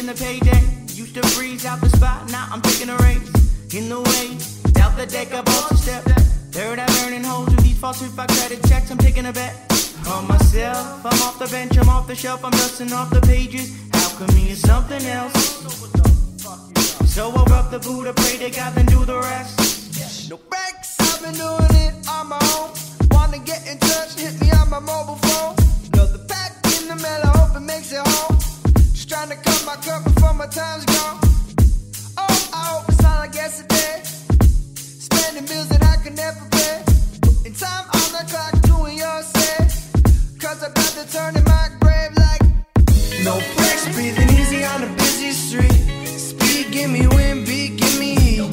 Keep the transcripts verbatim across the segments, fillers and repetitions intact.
chasing the payday. Used to breeze out the spot, now I'm taking a race. In the way, out the deck, I bought a step. Third, I'm earning holes with these falsified credit checks. I'm taking a bet on myself. I'm off the bench, I'm off the shelf, I'm dusting off the pages. Alchemy is something else. So I rub the Buddha, pray to God, then do the rest. No breaks, I've been doing it on my own. Wanna get in touch, hit me on my mobile phone. Another pack in the mail, I hope it makes it home. Just trying to cut my cup before my time's gone. Oh, I hope it's not like yesterday. Spending bills that I can never pay. In time on the clock, doing your say. Cause I'd rather turn in my grave like no breaks, breathing easy on a busy street. Speed, give me wind, beat, give me heat.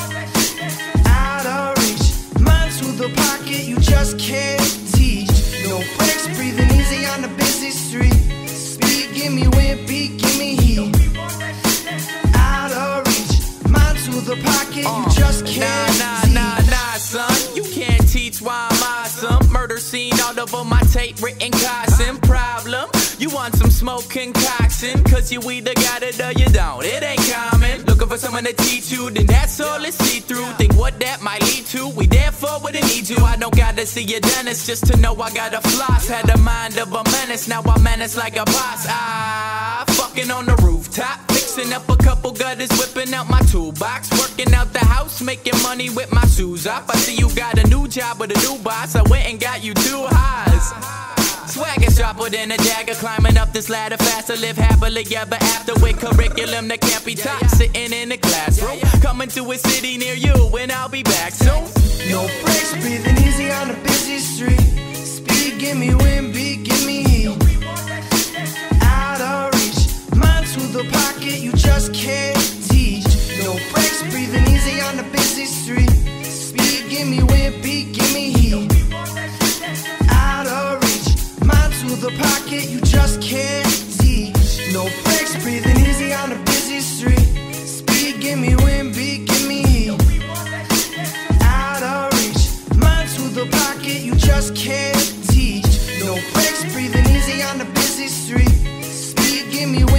Out of reach, mind to the pocket, you just can't teach. No breaks, breathing easy on a busy street. Speed, give me wind, beat, give me heat. Out of reach, mind to the pocket, you just can't nah, teach. Nah, nah, nah, son, you can't teach why I'm awesome. Murder scene all over my tape, written caution. Problem, you want some smoke concoction, cause you either got it or you don't. It ain't common. Looking for someone to teach you, then that's all it's see through. Think what that might lead to. We therefore wouldn't need you. I don't gotta see your dentist just to know I got a floss. Had the mind of a menace, now I menace like a boss. Ah, fucking on the rooftop, fixing up a couple gutters, whipping out my toolbox, working out the house, making money with my shoes off. I see you got a new job with a new boss. I went and got you two highs. Swagger sharper than a dagger, climbing up this ladder faster. Live happily ever after with curriculum that can't be taught. Sitting in the classroom, coming to a city near you, and I'll be back soon. No breaks, breathing easy on a busy street. Speed, give me wind, beat, give me heat. Out of reach, mind to the pocket, you just can't teach. No breaks, breathing easy on a busy street. Speed, give me wind, beat, give me heat. Out of reach, mind to the pocket, you just can't teach. No breaks, breathing easy on a busy street. Speed, give me wind, beat, give me heat. Out of reach, mind to the pocket, you just can't teach. No breaks, breathing easy on a busy street. Speed, give me wind.